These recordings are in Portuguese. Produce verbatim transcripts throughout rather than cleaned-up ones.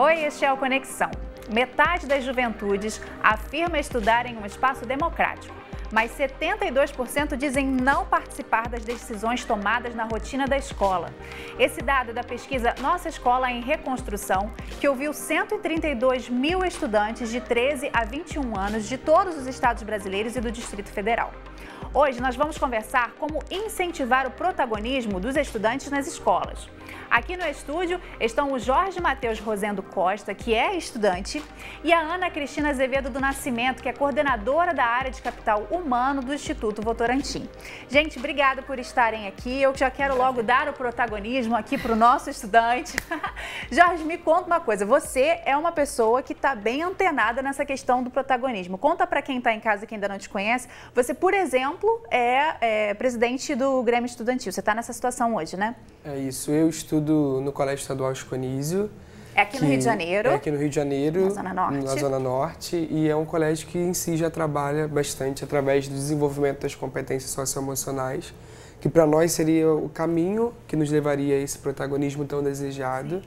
Oi, este é o Conexão. Metade das juventudes afirma estudar em um espaço democrático, mas setenta e dois por cento dizem não participar das decisões tomadas na rotina da escola. Esse dado é da pesquisa Nossa Escola em Reconstrução, que ouviu cento e trinta e dois mil estudantes de treze a vinte e um anos de todos os estados brasileiros e do Distrito Federal. Hoje nós vamos conversar como incentivar o protagonismo dos estudantes nas escolas. Aqui no estúdio estão o Jorge Matheus Rosendo Costa, que é estudante, e a Ana Cristina Azevedo do Nascimento, que é coordenadora da área de capital humano do Instituto Votorantim. Gente, obrigada por estarem aqui. Eu já quero logo dar o protagonismo aqui para o nosso estudante. Jorge, me conta uma coisa. Você é uma pessoa que está bem antenada nessa questão do protagonismo. Conta para quem está em casa que ainda não te conhece. Você, por exemplo, é, é presidente do Grêmio Estudantil. Você está nessa situação hoje, né? É isso. Eu estudo no Colégio Estadual Chico Anísio. É aqui no Rio de Janeiro? É aqui no Rio de Janeiro, na Zona Norte. na Zona Norte, e é um colégio que em si já trabalha bastante através do desenvolvimento das competências socioemocionais, que para nós seria o caminho que nos levaria a esse protagonismo tão desejado.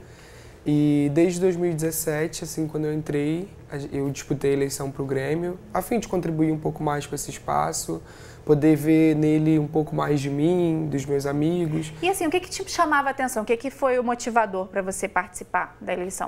E desde dois mil e dezessete, assim, quando eu entrei, eu disputei a eleição para o Grêmio, a fim de contribuir um pouco mais com esse espaço, poder ver nele um pouco mais de mim, dos meus amigos. E assim, o que que te chamava a atenção? O que que foi o motivador para você participar da eleição?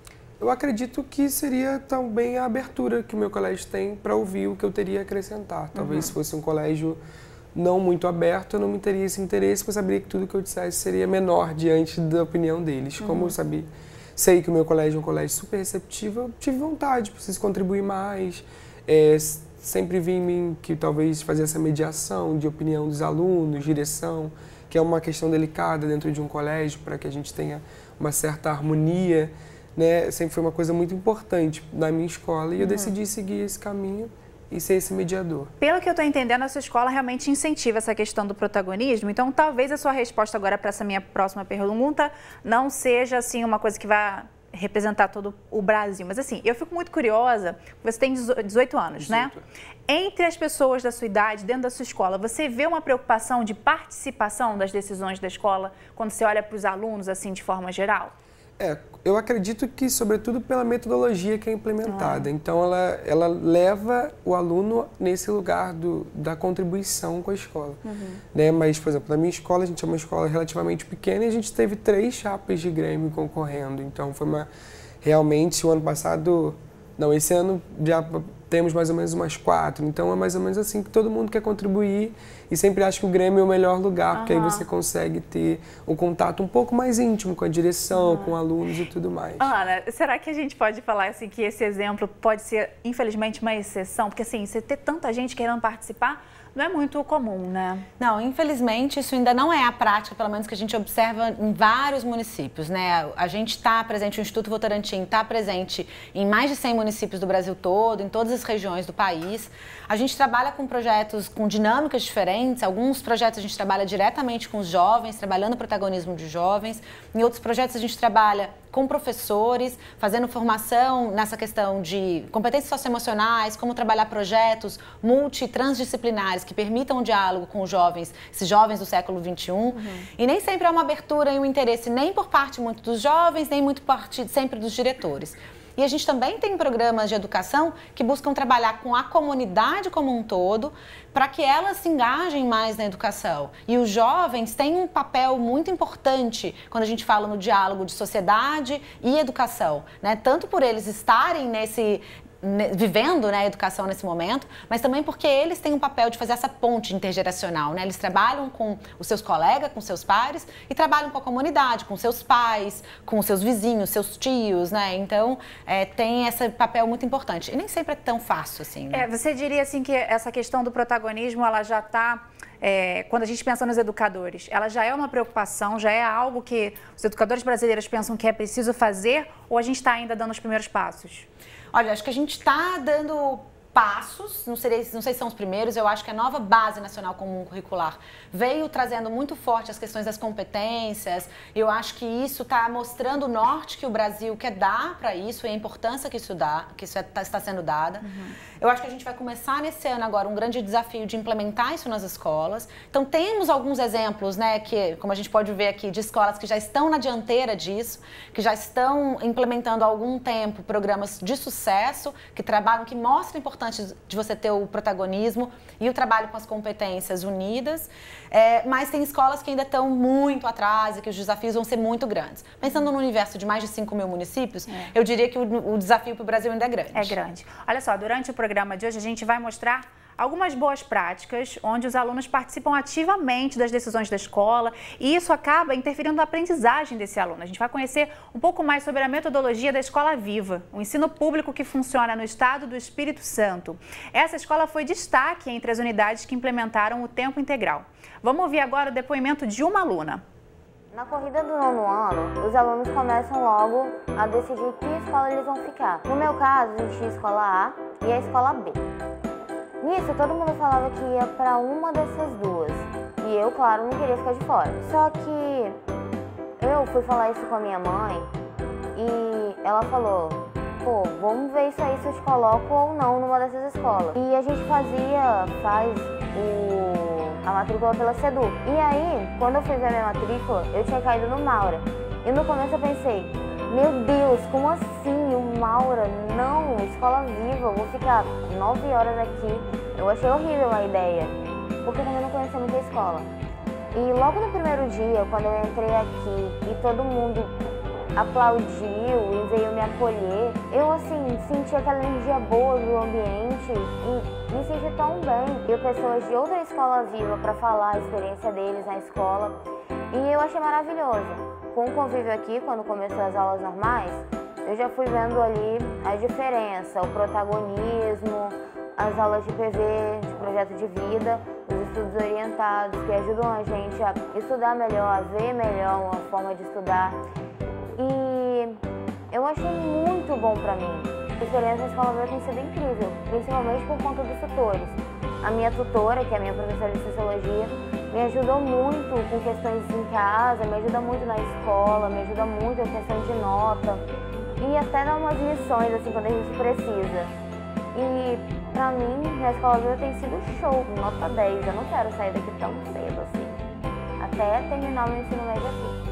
Eu acredito que seria também a abertura que o meu colégio tem para ouvir o que eu teria a acrescentar. Talvez uhum. se fosse um colégio não muito aberto, eu não me teria esse interesse, porque eu saberia que tudo que eu dissesse seria menor diante da opinião deles. Uhum. Como eu sabia, sei que o meu colégio é um colégio super receptivo, eu tive vontade, preciso contribuir mais. É, sempre vi em mim que talvez fazer essa mediação de opinião dos alunos, direção, que é uma questão delicada dentro de um colégio, para que a gente tenha uma certa harmonia, né? Sempre foi uma coisa muito importante na minha escola e eu uhum. decidi seguir esse caminho e ser esse mediador. Pelo que eu estou entendendo, a sua escola realmente incentiva essa questão do protagonismo, então talvez a sua resposta agora para essa minha próxima pergunta não seja assim uma coisa que vai representar todo o Brasil, mas assim, eu fico muito curiosa, você tem dezoito anos, dezoito. Né? Entre as pessoas da sua idade, dentro da sua escola, você vê uma preocupação de participação das decisões da escola quando você olha para os alunos, assim, de forma geral? É, eu acredito que, sobretudo, pela metodologia que é implementada. Ah. Então, ela, ela leva o aluno nesse lugar do, da contribuição com a escola. Uhum. Né? Mas, por exemplo, na minha escola, a gente é uma escola relativamente pequena e a gente teve três chapas de Grêmio concorrendo. Então, foi uma... Realmente, o ano passado... Não, esse ano já temos mais ou menos umas quatro. Então, é mais ou menos assim que todo mundo quer contribuir e sempre acho que o Grêmio é o melhor lugar, uhum. porque aí você consegue ter um contato um pouco mais íntimo com a direção, uhum. com alunos e tudo mais. Ana, será que a gente pode falar assim que esse exemplo pode ser, infelizmente, uma exceção? Porque assim, você ter tanta gente querendo participar não é muito comum, né? Não, infelizmente isso ainda não é a prática, pelo menos que a gente observa em vários municípios, né? A gente está presente, o Instituto Votorantim está presente em mais de cem municípios do Brasil todo, em todas as regiões do país. A gente trabalha com projetos com dinâmicas diferentes, alguns projetos a gente trabalha diretamente com os jovens, trabalhando o protagonismo de jovens, em outros projetos a gente trabalha com professores, fazendo formação nessa questão de competências socioemocionais, como trabalhar projetos multi e transdisciplinares que permitam o diálogo com os jovens, esses jovens do século vinte e um. Uhum. E nem sempre é uma abertura e um interesse nem por parte muito dos jovens, nem muito por parte sempre dos diretores. E a gente também tem programas de educação que buscam trabalhar com a comunidade como um todo, para que elas se engajem mais na educação. E os jovens têm um papel muito importante quando a gente fala no diálogo de sociedade e educação, né? Tanto por eles estarem nesse... vivendo, né, a educação nesse momento, mas também porque eles têm um papel de fazer essa ponte intergeracional, né? Eles trabalham com os seus colegas, com seus pares e trabalham com a comunidade, com seus pais, com seus vizinhos, seus tios, né? Então, é, tem esse papel muito importante. E nem sempre é tão fácil assim, né? É, você diria assim que essa questão do protagonismo, ela já está... É, quando a gente pensa nos educadores, ela já é uma preocupação, já é algo que os educadores brasileiros pensam que é preciso fazer ou a gente está ainda dando os primeiros passos? Olha, acho que a gente está dando passos, não sei, não sei se são os primeiros, eu acho que a nova Base Nacional Comum Curricular veio trazendo muito forte as questões das competências. Eu acho que isso está mostrando o norte que o Brasil quer dar para isso e a importância que isso, dá, que isso é, tá, está sendo dada. Uhum. Eu acho que a gente vai começar nesse ano agora um grande desafio de implementar isso nas escolas. Então temos alguns exemplos, né, que, como a gente pode ver aqui, de escolas que já estão na dianteira disso, que já estão implementando há algum tempo programas de sucesso, que trabalham, que mostram a importância de você ter o protagonismo e o trabalho com as competências unidas, é, mas tem escolas que ainda estão muito atrás e que os desafios vão ser muito grandes. Pensando no universo de mais de cinco mil municípios, é. eu diria que o, o desafio para o Brasil ainda é grande. É grande. Olha só, durante o programa de hoje a gente vai mostrar algumas boas práticas onde os alunos participam ativamente das decisões da escola e isso acaba interferindo na aprendizagem desse aluno. A gente vai conhecer um pouco mais sobre a metodologia da Escola Viva, um ensino público que funciona no estado do Espírito Santo. Essa escola foi destaque entre as unidades que implementaram o tempo integral. Vamos ouvir agora o depoimento de uma aluna. Na corrida do nono ano, os alunos começam logo a decidir que escola eles vão ficar. No meu caso, a gente tinha a escola A e a escola B. Nisso, todo mundo falava que ia para uma dessas duas. E eu, claro, não queria ficar de fora. Só que eu fui falar isso com a minha mãe e ela falou, pô, vamos ver isso aí se eu te coloco ou não numa dessas escolas. E a gente fazia, faz o, a matrícula pela SEDU. E aí, quando eu fui ver a minha matrícula, eu tinha caído no Maura. E no começo eu pensei, meu Deus, como assim o Maura? Não, escola viva, eu vou ficar nove horas aqui. Eu achei horrível a ideia, porque eu também não conhecia muito a escola. E logo no primeiro dia, quando eu entrei aqui e todo mundo aplaudiu e veio me acolher, eu assim, senti aquela energia boa do ambiente e me senti tão bem. E pessoas de outra escola viva para falar a experiência deles na escola e eu achei maravilhoso. Com o convívio aqui, quando começou as aulas normais, eu já fui vendo ali a diferença, o protagonismo, as aulas de P V, de projeto de vida, os estudos orientados, que ajudam a gente a estudar melhor, a ver melhor uma forma de estudar. E eu achei muito bom para mim. A experiência na escola tem sido incrível, principalmente por conta dos tutores. A minha tutora, que é a minha professora de Sociologia, me ajudou muito com questões em casa, me ajuda muito na escola, me ajuda muito em questão de nota e até dá umas lições assim quando a gente precisa. E pra mim, na escola viva tem sido show, nota dez, eu não quero sair daqui tão cedo assim, até terminar o meu ensino médio aqui.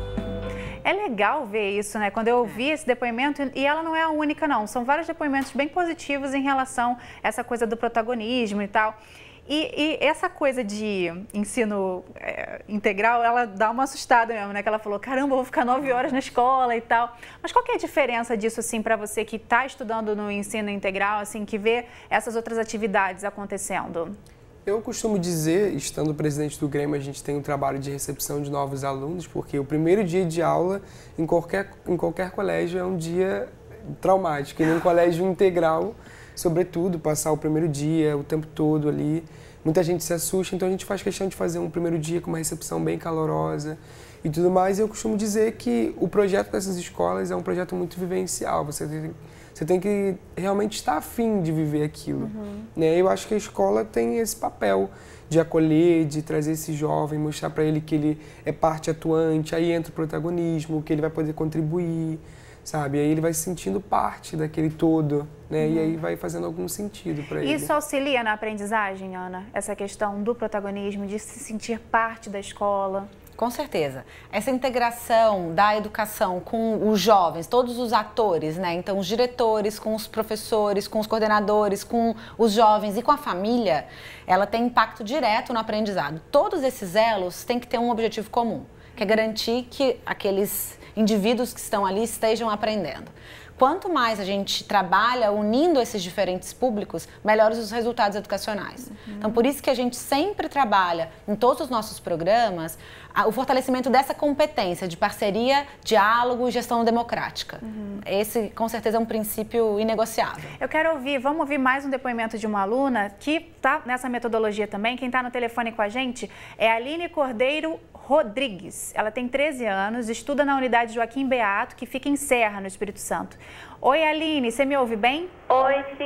É legal ver isso, né? Quando eu ouvi esse depoimento, e ela não é a única não, são vários depoimentos bem positivos em relação a essa coisa do protagonismo e tal. E, e essa coisa de ensino é, integral, ela dá uma assustada mesmo, né? Que ela falou, caramba, eu vou ficar nove horas na escola e tal. Mas qual que é a diferença disso, assim, para você que está estudando no ensino integral, assim, que vê essas outras atividades acontecendo? Eu costumo dizer, estando presidente do Grêmio, a gente tem um trabalho de recepção de novos alunos, porque o primeiro dia de aula em qualquer, em qualquer colégio é um dia traumático. E num colégio integral, sobretudo, passar o primeiro dia, o tempo todo ali, muita gente se assusta, então a gente faz questão de fazer um primeiro dia com uma recepção bem calorosa e tudo mais. E eu costumo dizer que o projeto dessas escolas é um projeto muito vivencial, você tem, você tem que realmente estar afim de viver aquilo. Uhum. Né? Eu acho que a escola tem esse papel de acolher, de trazer esse jovem, mostrar para ele que ele é parte atuante, aí entra o protagonismo, que ele vai poder contribuir, sabe? Aí ele vai se sentindo parte daquele todo, né? Uhum. E aí vai fazendo algum sentido para ele. Isso auxilia na aprendizagem, Ana? Essa questão do protagonismo, de se sentir parte da escola? Com certeza. Essa integração da educação com os jovens, todos os atores, né? Então, os diretores, com os professores, com os coordenadores, com os jovens e com a família, ela tem impacto direto no aprendizado. Todos esses elos têm que ter um objetivo comum, que é garantir que aqueles indivíduos que estão ali estejam aprendendo. Quanto mais a gente trabalha unindo esses diferentes públicos, melhores os resultados educacionais. Uhum. Então, por isso que a gente sempre trabalha em todos os nossos programas o fortalecimento dessa competência de parceria, diálogo e gestão democrática. Uhum. Esse, com certeza, é um princípio inegociável. Eu quero ouvir, vamos ouvir mais um depoimento de uma aluna que está nessa metodologia também. Quem está no telefone com a gente é a Aline Cordeiro Rodrigues. Ela tem treze anos, estuda na unidade Joaquim Beato, que fica em Serra, no Espírito Santo. Oi, Aline, você me ouve bem? Oi, sim.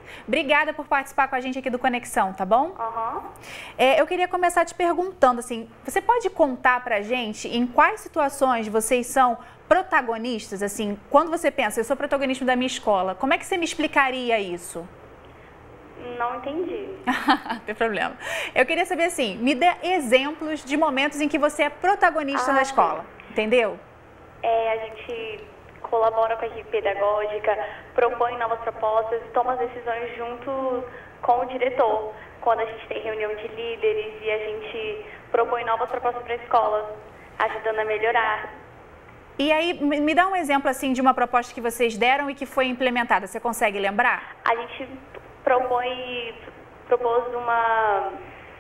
Obrigada por participar com a gente aqui do Conexão, tá bom? Uhum. É, eu queria começar te perguntando, assim, você pode contar pra gente em quais situações vocês são protagonistas, assim, quando você pensa, eu sou protagonista da minha escola, como é que você me explicaria isso? Não entendi. Não tem problema. Eu queria saber, assim, me dê exemplos de momentos em que você é protagonista ah, da escola, entendeu? É, a gente colabora com a equipe pedagógica, propõe novas propostas, toma as decisões junto com o diretor, quando a gente tem reunião de líderes e a gente propõe novas propostas para a escola, ajudando a melhorar. E aí, me dá um exemplo, assim, de uma proposta que vocês deram e que foi implementada, você consegue lembrar? A gente propõe, propôs uma,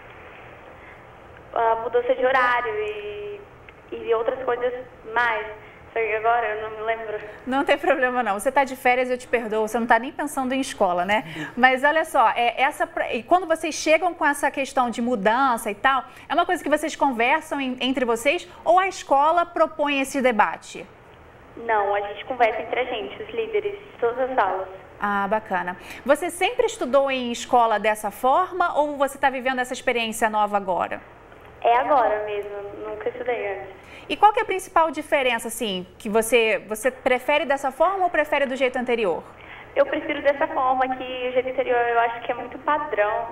uma mudança de horário e, e outras coisas mais. Só que agora eu não me lembro. Não tem problema não. Você está de férias, eu te perdoo. Você não está nem pensando em escola, né? Mas olha só, é, essa, e quando vocês chegam com essa questão de mudança e tal, é uma coisa que vocês conversam em, entre vocês ou a escola propõe esse debate? Não, a gente conversa entre a gente, os líderes de todas as salas. Ah, bacana. Você sempre estudou em escola dessa forma ou você está vivendo essa experiência nova agora? É agora mesmo, nunca estudei antes. E qual que é a principal diferença, assim, que você, você prefere dessa forma ou prefere do jeito anterior? Eu prefiro dessa forma, que o jeito anterior eu acho que é muito padrão.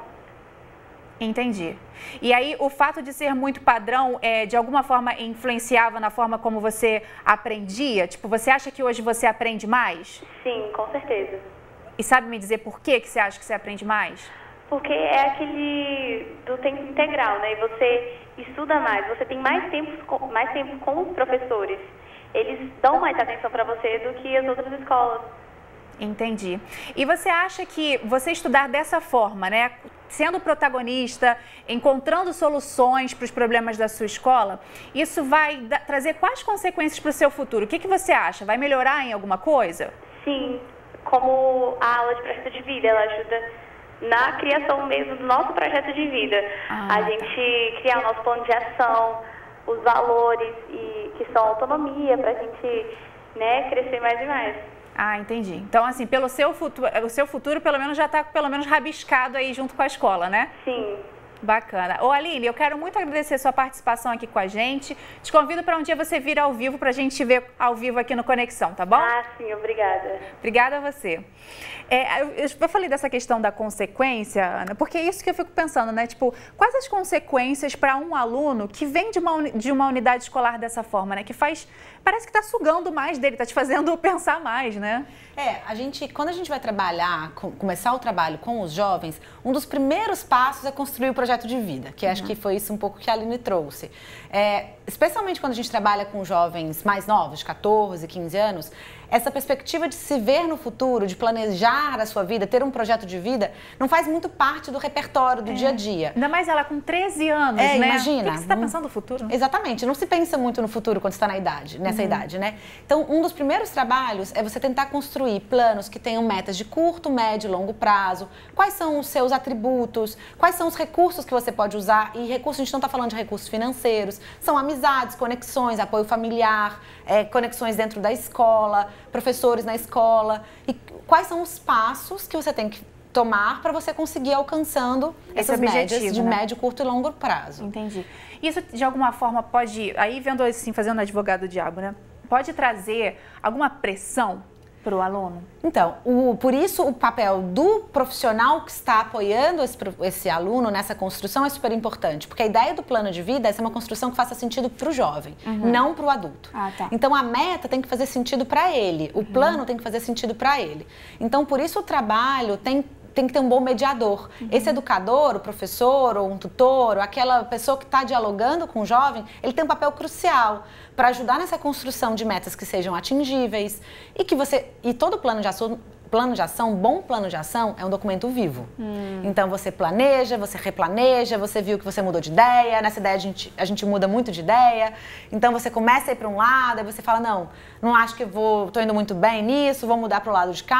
Entendi. E aí, o fato de ser muito padrão, é, de alguma forma, influenciava na forma como você aprendia? Tipo, você acha que hoje você aprende mais? Sim, com certeza. E sabe me dizer por que que você acha que você aprende mais? Porque é aquele do tempo integral, né? E você estuda mais, você tem mais tempo, mais tempo com os professores. Eles dão mais atenção para você do que as outras escolas. Entendi. E você acha que você estudar dessa forma, né? Sendo protagonista, encontrando soluções para os problemas da sua escola, isso vai da- trazer quais consequências para o seu futuro? O que que você acha? Vai melhorar em alguma coisa? Sim, como a aula de projeto de vida, ela ajuda na criação mesmo do nosso projeto de vida. Ah, a tá. gente criar o nosso plano de ação, os valores, e, que são autonomia, para a gente, né, crescer mais e mais. Ah, entendi. Então, assim, pelo seu futuro, o seu futuro pelo menos já está pelo menos rabiscado aí junto com a escola, né? Sim. Bacana. Ô, Aline, eu quero muito agradecer a sua participação aqui com a gente. Te convido para um dia você vir ao vivo para a gente te ver ao vivo aqui no Conexão, tá bom? Ah, sim, obrigada. Obrigada a você. É, eu, eu falei dessa questão da consequência, Ana, porque é isso que eu fico pensando, né? Tipo, quais as consequências para um aluno que vem de uma, uni- de uma unidade escolar dessa forma, né? Que faz, parece que está sugando mais dele, está te fazendo pensar mais, né? É, a gente, quando a gente vai trabalhar, com- começar o trabalho com os jovens, um dos primeiros passos é construir o projeto de vida, que acho que foi isso um pouco que a Aline trouxe. É, especialmente quando a gente trabalha com jovens mais novos, de quatorze, quinze anos, essa perspectiva de se ver no futuro, de planejar a sua vida, ter um projeto de vida, não faz muito parte do repertório do dia a dia. Ainda mais ela com treze anos, É, né? imagina. O que que você está Hum. pensando no futuro? Né? Exatamente, não se pensa muito no futuro quando está na idade, nessa idade, né? Então, um dos primeiros trabalhos é você tentar construir planos que tenham metas de curto, médio e longo prazo. Quais são os seus atributos? Quais são os recursos que você pode usar? E recursos, a gente não está falando de recursos financeiros, são amizades, conexões, apoio familiar, é, conexões dentro da escola, professores na escola. E quais são os passos que você tem que tomar para você conseguir ir alcançando Esse essas médias objetivo, de né? médio, curto e longo prazo. Entendi. Isso, de alguma forma, pode, aí vendo assim, fazendo advogado do diabo, né? Pode trazer alguma pressão para o aluno? Então, o, por isso o papel do profissional que está apoiando esse, pro- esse aluno nessa construção é super importante, porque a ideia do plano de vida é ser uma construção que faça sentido para o jovem, não para o adulto. Ah, tá. Então, a meta tem que fazer sentido para ele, o plano tem que fazer sentido para ele. Então, por isso o trabalho tem tem que ter um bom mediador. Esse educador, o professor, ou um tutor, ou aquela pessoa que está dialogando com o jovem, ele tem um papel crucial para ajudar nessa construção de metas que sejam atingíveis e que você... E todo plano de ação, plano de ação, bom plano de ação, é um documento vivo. Então, você planeja, você replaneja, você viu que você mudou de ideia, nessa ideia a gente, a gente muda muito de ideia, então você começa a ir para um lado, aí você fala, não, não acho que vou, tô indo muito bem nisso, vou mudar para o lado de cá.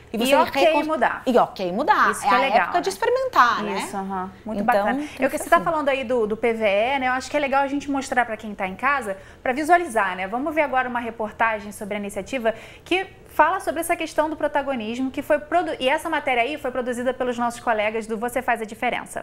E, você e ok recon... mudar. E ok mudar. Isso é que é a legal, época né? de experimentar, né? Isso, uhum. Muito então, bacana. Eu que você está assim. falando aí do, do P V E, né? Eu acho que é legal a gente mostrar para quem está em casa, para visualizar, né? Vamos ver agora uma reportagem sobre a iniciativa que fala sobre essa questão do protagonismo, que foi produ... e essa matéria aí foi produzida pelos nossos colegas do Você Faz a Diferença.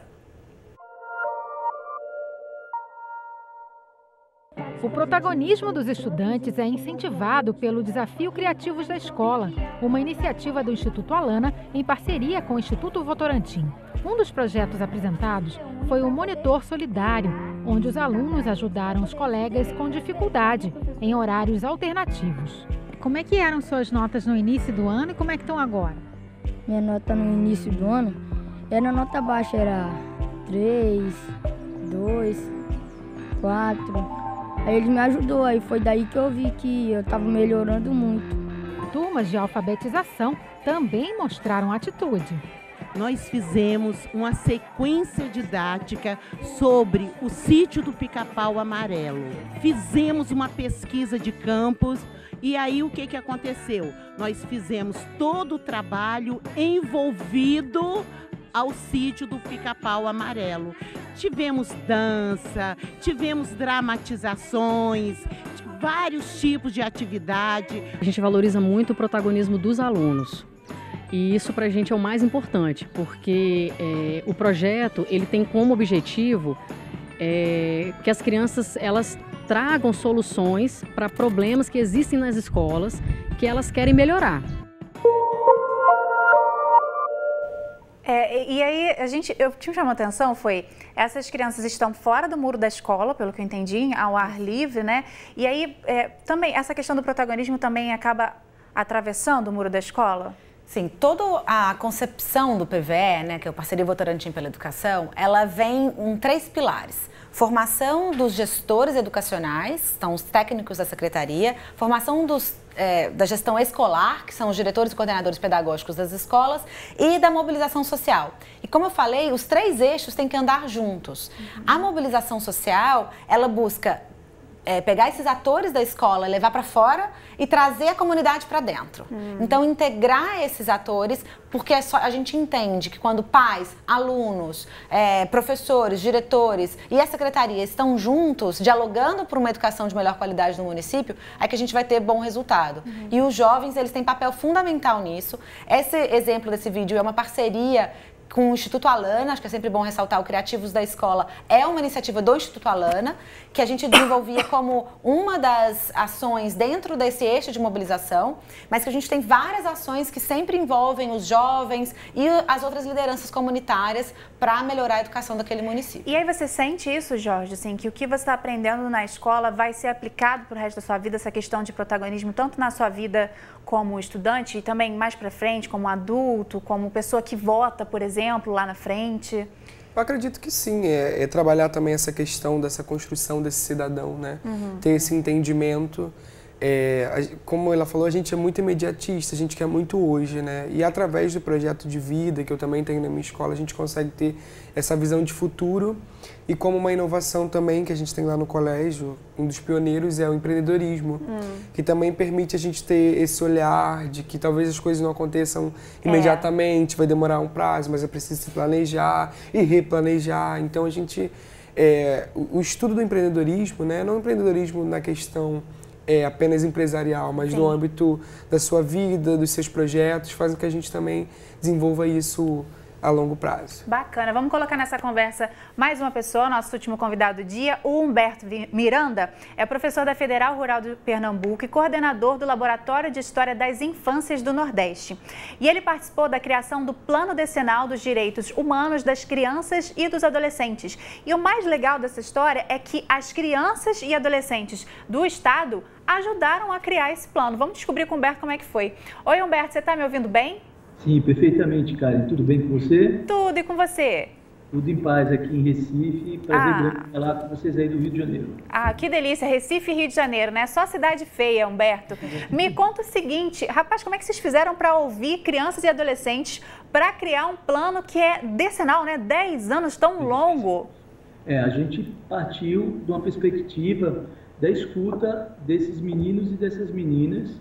O protagonismo dos estudantes é incentivado pelo Desafio Criativos da Escola, uma iniciativa do Instituto Alana em parceria com o Instituto Votorantim. Um dos projetos apresentados foi o Monitor Solidário, onde os alunos ajudaram os colegas com dificuldade em horários alternativos. Como é que eram suas notas no início do ano e como é que estão agora? Minha nota no início do ano era nota baixa, era três, dois, quatro. Aí ele me ajudou, aí foi daí que eu vi que eu estava melhorando muito. Turmas de alfabetização também mostraram atitude. Nós fizemos uma sequência didática sobre o sítio do Pica-Pau Amarelo. Fizemos uma pesquisa de campos e aí o que, que aconteceu? Nós fizemos todo o trabalho envolvido ao sítio do Pica-Pau Amarelo. Tivemos dança, tivemos dramatizações, vários tipos de atividade. A gente valoriza muito o protagonismo dos alunos. E isso para a gente é o mais importante, porque é, o projeto ele tem como objetivo é, que as crianças elas tragam soluções para problemas que existem nas escolas que elas querem melhorar. É, e aí, a gente, eu, o que me chamou a atenção foi, essas crianças estão fora do muro da escola, pelo que eu entendi, ao ar livre, né? E aí, é, também, essa questão do protagonismo também acaba atravessando o muro da escola? Sim, toda a concepção do P V E, né, que é o Parceria Votorantim pela Educação, ela vem em três pilares. Formação dos gestores educacionais, são os técnicos da secretaria, formação dos, é, da gestão escolar, que são os diretores e coordenadores pedagógicos das escolas, e da mobilização social. E como eu falei, os três eixos têm que andar juntos. Uhum. A mobilização social, ela busca É, pegar esses atores da escola, levar para fora e trazer a comunidade para dentro. Hum. Então, integrar esses atores, porque é só, a gente entende que quando pais, alunos, é, professores, diretores e a secretaria estão juntos, dialogando por uma educação de melhor qualidade no município, é que a gente vai ter bom resultado. Uhum. E os jovens, eles têm papel fundamental nisso. Esse exemplo desse vídeo é uma parceria com o Instituto Alana, acho que é sempre bom ressaltar, o Criativos da Escola é uma iniciativa do Instituto Alana, que a gente desenvolvia como uma das ações dentro desse eixo de mobilização, mas que a gente tem várias ações que sempre envolvem os jovens e as outras lideranças comunitárias para melhorar a educação daquele município. E aí você sente isso, Jorge, assim, que o que você está aprendendo na escola vai ser aplicado para o resto da sua vida, essa questão de protagonismo, tanto na sua vida como estudante e também mais para frente, como adulto, como pessoa que vota, por exemplo, lá na frente? Eu acredito que sim, é, é trabalhar também essa questão dessa construção desse cidadão, né? Uhum. Ter esse entendimento. É, a, como ela falou, a gente é muito imediatista, a gente quer muito hoje, né? E através do projeto de vida, que eu também tenho na minha escola, a gente consegue ter essa visão de futuro. E como uma inovação também que a gente tem lá no colégio, um dos pioneiros é o empreendedorismo, hum. que também permite a gente ter esse olhar de que talvez as coisas não aconteçam imediatamente, é. vai demorar um prazo, mas é preciso se planejar e replanejar. Então a gente, é, o, o estudo do empreendedorismo, né, não o empreendedorismo na questão é, apenas empresarial, mas Sim. no âmbito da sua vida, dos seus projetos, faz com que a gente também desenvolva isso a longo prazo. Bacana. Vamos colocar nessa conversa mais uma pessoa, nosso último convidado do dia, o Humberto Miranda, é professor da Federal Rural de Pernambuco e coordenador do Laboratório de História das Infâncias do Nordeste. E ele participou da criação do Plano Decenal dos Direitos Humanos das Crianças e dos Adolescentes. E o mais legal dessa história é que as crianças e adolescentes do estado ajudaram a criar esse plano. Vamos descobrir com o Humberto como é que foi. Oi, Humberto, você está me ouvindo bem? Sim, perfeitamente, Karen. Tudo bem com você? Tudo, e com você? Tudo em paz aqui em Recife. Prazer ah. grande falar com vocês aí do Rio de Janeiro. Ah, que delícia. Recife e Rio de Janeiro, né? Só cidade feia, Humberto. Me conta o seguinte, rapaz, como é que vocês fizeram para ouvir crianças e adolescentes para criar um plano que é decenal, né? dez anos, tão longo. É, a gente partiu de uma perspectiva da escuta desses meninos e dessas meninas,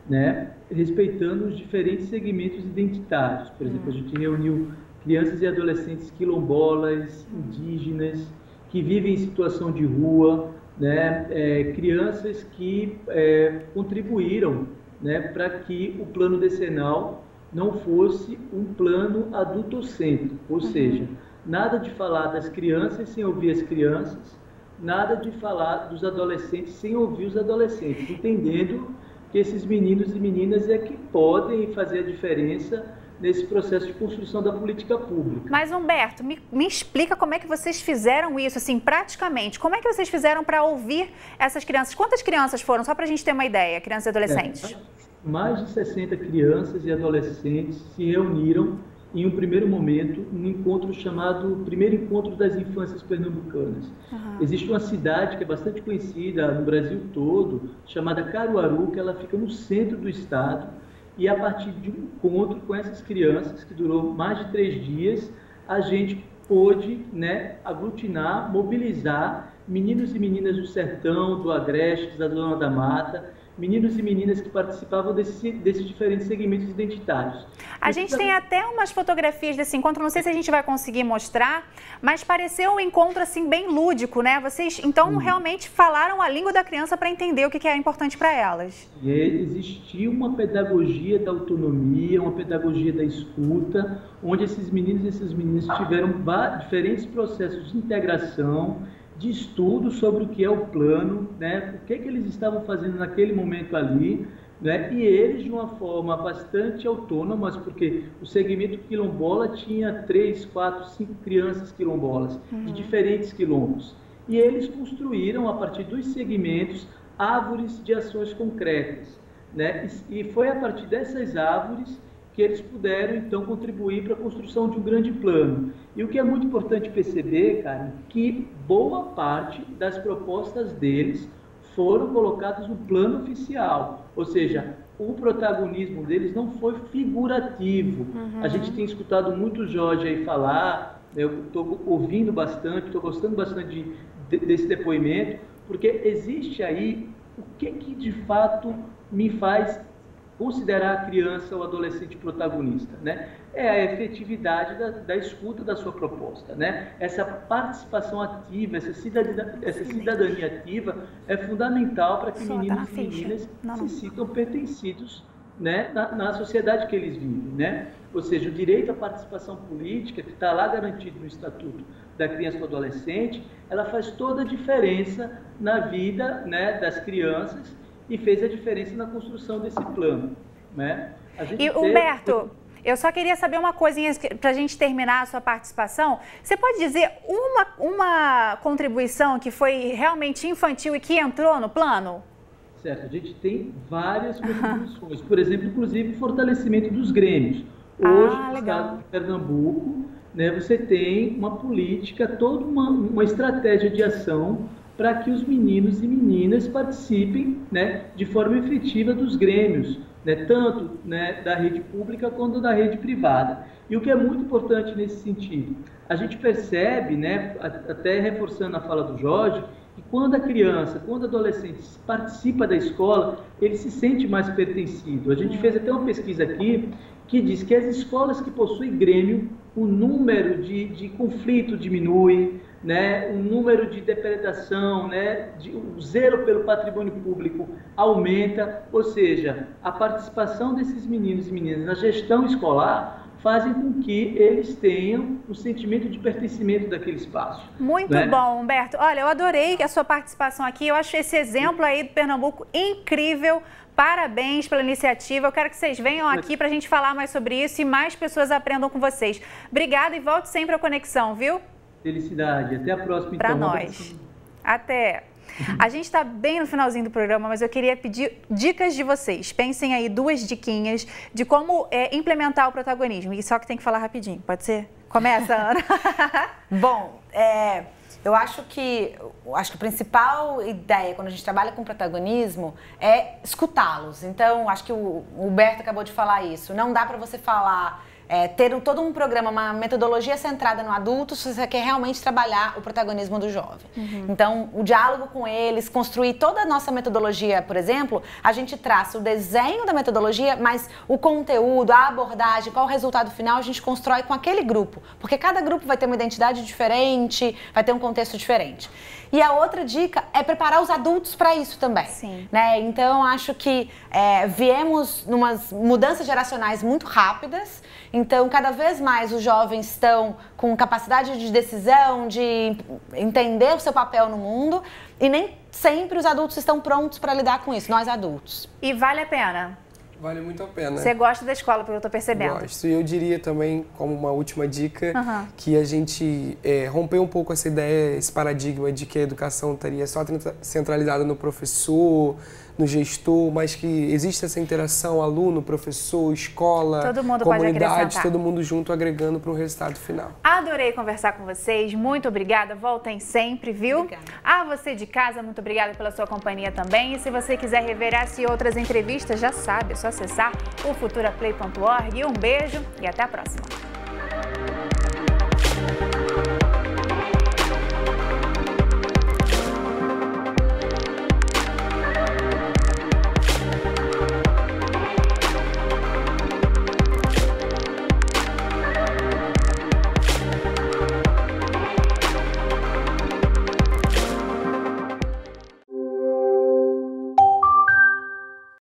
né, respeitando os diferentes segmentos identitários. Por exemplo, a gente reuniu crianças e adolescentes quilombolas, indígenas, que vivem em situação de rua, né, é, crianças que é, contribuíram, né, para que o plano decenal não fosse um plano adultocêntrico, ou seja, nada de falar das crianças sem ouvir as crianças, nada de falar dos adolescentes sem ouvir os adolescentes, entendendo que esses meninos e meninas é que podem fazer a diferença nesse processo de construção da política pública. Mas, Humberto, me, me explica como é que vocês fizeram isso, assim, praticamente. Como é que vocês fizeram para ouvir essas crianças? Quantas crianças foram, só para a gente ter uma ideia, crianças e adolescentes? É, mais de sessenta crianças e adolescentes se reuniram em um primeiro momento, um encontro chamado Primeiro Encontro das Infâncias Pernambucanas. Uhum. Existe uma cidade que é bastante conhecida no Brasil todo, chamada Caruaru, que ela fica no centro do estado, e a partir de um encontro com essas crianças, que durou mais de três dias, a gente pôde, né, aglutinar, mobilizar meninos e meninas do sertão, do agreste, da zona da mata, meninos e meninas que participavam desse, desses diferentes segmentos identitários. A gente tem até umas fotografias desse encontro, não sei se a gente vai conseguir mostrar, mas pareceu um encontro assim bem lúdico, né? Vocês, então, hum. realmente falaram a língua da criança para entender o que é importante para elas. E existia uma pedagogia da autonomia, uma pedagogia da escuta, onde esses meninos e essas meninas tiveram diferentes processos de integração, de estudo sobre o que é o plano, né, o que, é que eles estavam fazendo naquele momento ali, né, e eles de uma forma bastante autônoma, porque o segmento quilombola tinha três, quatro, cinco crianças quilombolas, uhum. de diferentes quilombos, e eles construíram, a partir dos segmentos, árvores de ações concretas, né, e foi a partir dessas árvores que eles puderam, então, contribuir para a construção de um grande plano. E o que é muito importante perceber, cara, que boa parte das propostas deles foram colocadas no plano oficial, ou seja, o protagonismo deles não foi figurativo. Uhum. A gente tem escutado muito o Jorge aí falar, eu estou ouvindo bastante, estou gostando bastante de, de, desse depoimento, porque existe aí o que, que de fato me faz considerar a criança ou adolescente protagonista, né? É a efetividade da, da escuta da sua proposta, né? Essa participação ativa, essa cidadania, essa cidadania ativa é fundamental para que Só meninos tá e meninas não, não. se sintam pertencidos, né, na, na sociedade que eles vivem, né? Ou seja, o direito à participação política, que está lá garantido no Estatuto da Criança e do Adolescente, ela faz toda a diferença na vida, né, das crianças, e fez a diferença na construção desse plano, né? A gente e, Humberto, eu só queria saber uma coisinha para a gente terminar a sua participação. Você pode dizer uma, uma contribuição que foi realmente infantil e que entrou no plano? Certo, a gente tem várias contribuições. Por exemplo, inclusive, o fortalecimento dos grêmios. Hoje, ah, no estado de Pernambuco, né, você tem uma política, toda uma, uma estratégia de ação para que os meninos e meninas participem, né, de forma efetiva dos grêmios, né, tanto, né, da rede pública quanto da rede privada. E o que é muito importante nesse sentido, a gente percebe, né, até reforçando a fala do Jorge, que quando a criança, quando o adolescente participa da escola, ele se sente mais pertencido. A gente fez até uma pesquisa aqui que diz que as escolas que possuem grêmio, o número de, de conflito diminui, né, o número de depredação, né, de, o zelo pelo patrimônio público aumenta, ou seja, a participação desses meninos e meninas na gestão escolar fazem com que eles tenham o sentimento de pertencimento daquele espaço. Muito né? bom, Humberto. Olha, eu adorei a sua participação aqui, eu acho esse exemplo aí do Pernambuco incrível. Parabéns pela iniciativa. Eu quero que vocês venham aqui para a gente falar mais sobre isso e mais pessoas aprendam com vocês. Obrigada e volte sempre à conexão, viu? Felicidade. Até a próxima, então. Para nós. Até. A gente está bem no finalzinho do programa, mas eu queria pedir dicas de vocês. Pensem aí duas diquinhas de como é, implementar o protagonismo. E só que tem que falar rapidinho, pode ser? Começa, Ana. Bom, é... Eu acho que, eu acho que a principal ideia quando a gente trabalha com protagonismo é escutá-los. Então, acho que o Humberto acabou de falar isso. Não dá para você falar é, ter um, todo um programa, uma metodologia centrada no adulto, se você quer realmente trabalhar o protagonismo do jovem. Uhum. Então, o diálogo com eles, construir toda a nossa metodologia, por exemplo, a gente traça o desenho da metodologia, mas o conteúdo, a abordagem, qual o resultado final, a gente constrói com aquele grupo. Porque cada grupo vai ter uma identidade diferente, vai ter um contexto diferente. E a outra dica é preparar os adultos para isso também. Sim. Né? Então, acho que é, viemos numas mudanças geracionais muito rápidas. Então, cada vez mais os jovens estão com capacidade de decisão, de entender o seu papel no mundo. E nem sempre os adultos estão prontos para lidar com isso, nós adultos. E vale a pena? Vale muito a pena. Você gosta da escola, pelo que eu estou percebendo. Gosto. E eu diria também, como uma última dica, uhum. que a gente é, romper um pouco essa ideia, esse paradigma de que a educação estaria só centralizada no professor, no gestor, mas que existe essa interação aluno, professor, escola, todo mundo comunidade, todo mundo junto agregando para um resultado final. Adorei conversar com vocês, muito obrigada, voltem sempre, viu? Obrigada. A você de casa, muito obrigada pela sua companhia também. E se você quiser rever essa e outras entrevistas, já sabe, é só acessar o futuraplay ponto org. Um beijo e até a próxima.